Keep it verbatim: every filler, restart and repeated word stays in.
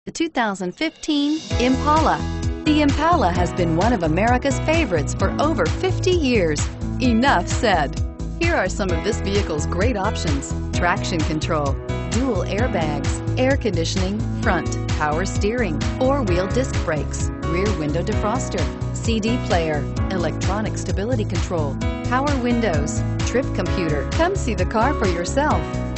The two thousand fifteen Impala. The Impala has been one of America's favorites for over fifty years. Enough said. Here are some of this vehicle's great options: traction control, dual airbags, air conditioning, front, power steering, four-wheel disc brakes, rear window defroster, C D player, electronic stability control, power windows, trip computer. Come see the car for yourself.